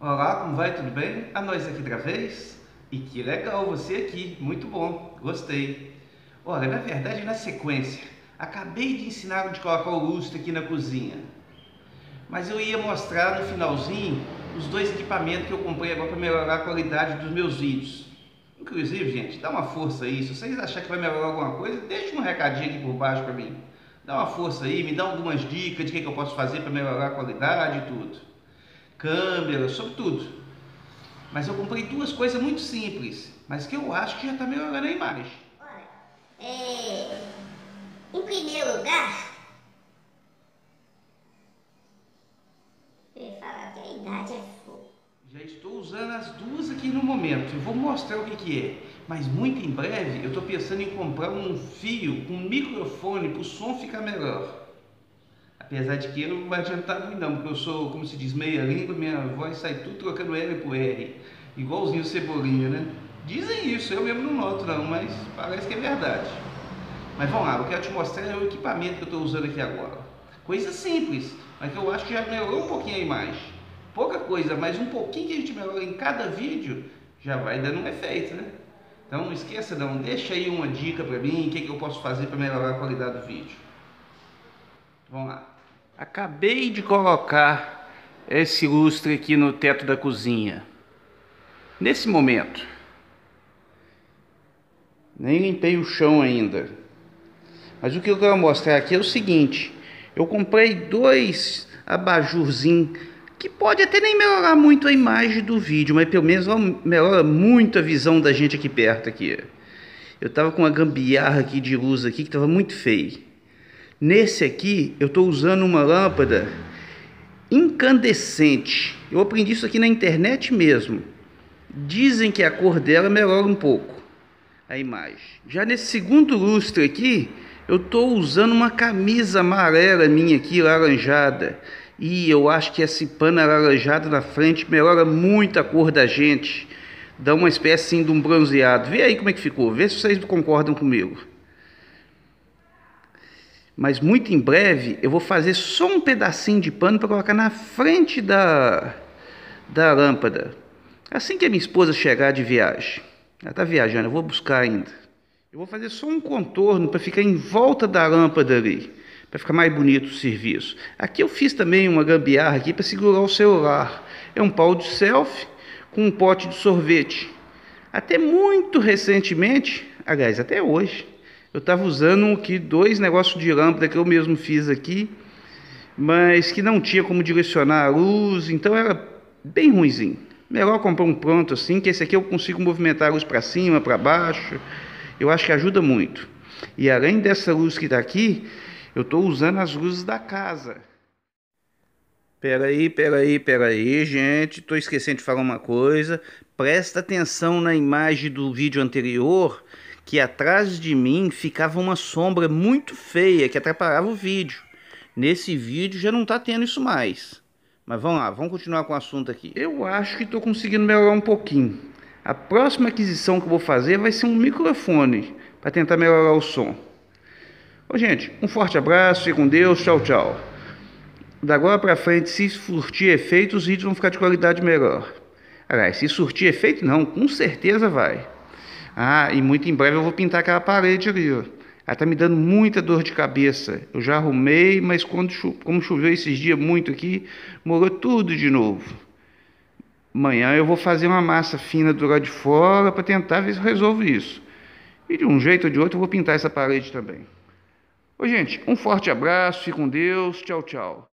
Olá, como vai? Tudo bem? A nós aqui outra vez? E que legal você aqui, muito bom, gostei. Olha, na verdade, na sequência, acabei de ensinar onde colocar o lustre aqui na cozinha. Mas eu ia mostrar no finalzinho os dois equipamentos que eu comprei agora para melhorar a qualidade dos meus vídeos. Inclusive, gente, dá uma força aí. Se vocês acharem que vai melhorar alguma coisa, deixa um recadinho aqui por baixo para mim. Dá uma força aí, me dá algumas dicas de que eu posso fazer para melhorar a qualidade e tudo. Câmera, sobre tudo. Mas eu comprei duas coisas muito simples, mas que eu acho que já está melhorando a imagem. Olha, em primeiro lugar, eu ia falar que a idade é fogo. Já estou usando as duas aqui no momento. Eu vou mostrar o que é. Mas muito em breve eu estou pensando em comprar um fio com microfone para o som ficar melhor. Apesar de que não vai adiantar muito não, porque eu sou, como se diz, meia língua, minha voz sai tudo trocando L por R. Igualzinho o Cebolinha, né? Dizem isso, eu mesmo não noto não, mas parece que é verdade. Mas vamos lá, eu quero te mostrar o equipamento que eu estou usando aqui agora. Coisa simples, mas que eu acho que já melhorou um pouquinho a imagem. Pouca coisa, mas um pouquinho que a gente melhora em cada vídeo, já vai dando um efeito, né? Então não esqueça não, deixa aí uma dica para mim, o que eu posso fazer para melhorar a qualidade do vídeo. Vamos lá. Acabei de colocar esse lustre aqui no teto da cozinha. Nesse momento. Nem limpei o chão ainda. Mas o que eu quero mostrar aqui é o seguinte. Eu comprei dois abajurzinhos que pode até nem melhorar muito a imagem do vídeo, mas pelo menos melhora muito a visão da gente aqui perto aqui. Eu tava com uma gambiarra aqui de luz aqui que tava muito feio. Nesse aqui eu estou usando uma lâmpada incandescente. Eu aprendi isso aqui na internet mesmo. Dizem que a cor dela melhora um pouco a imagem. Já nesse segundo lustre aqui, eu estou usando uma camisa amarela minha aqui, laranjada. E eu acho que esse pano alaranjado na frente melhora muito a cor da gente. Dá uma espécie assim, de um bronzeado. Vê aí como é que ficou, vê se vocês concordam comigo. Mas muito em breve eu vou fazer só um pedacinho de pano para colocar na frente da lâmpada. Assim que a minha esposa chegar de viagem. Ela está viajando, eu vou buscar ainda. Eu vou fazer só um contorno para ficar em volta da lâmpada ali. Para ficar mais bonito o serviço. Aqui eu fiz também uma gambiarra aqui para segurar o celular. É um pau de selfie com um pote de sorvete. Até muito recentemente, aliás, até hoje, eu estava usando aqui dois negócios de lâmpada que eu mesmo fiz aqui, mas que não tinha como direcionar a luz, então era bem ruinzinho. Melhor comprar um pronto assim, que esse aqui eu consigo movimentar a luz para cima, para baixo. Eu acho que ajuda muito. E além dessa luz que está aqui, eu estou usando as luzes da casa. Peraí, gente. Estou esquecendo de falar uma coisa. Presta atenção na imagem do vídeo anterior, que atrás de mim ficava uma sombra muito feia que atrapalhava o vídeo. Nesse vídeo já não está tendo isso mais. Mas vamos lá, vamos continuar com o assunto aqui. Eu acho que estou conseguindo melhorar um pouquinho. A próxima aquisição que eu vou fazer vai ser um microfone para tentar melhorar o som. Ô, gente, um forte abraço, fique com Deus, tchau, tchau. Da agora para frente, se surtir efeito, os vídeos vão ficar de qualidade melhor. Aliás, se surtir efeito não, com certeza vai. Ah, e muito em breve eu vou pintar aquela parede ali, ó. Ela tá me dando muita dor de cabeça. Eu já arrumei, mas como choveu esses dias muito aqui, molhou tudo de novo. Amanhã eu vou fazer uma massa fina do lado de fora para tentar ver se eu resolvo isso. E de um jeito ou de outro eu vou pintar essa parede também. Ô, gente, um forte abraço, fique com Deus, tchau, tchau.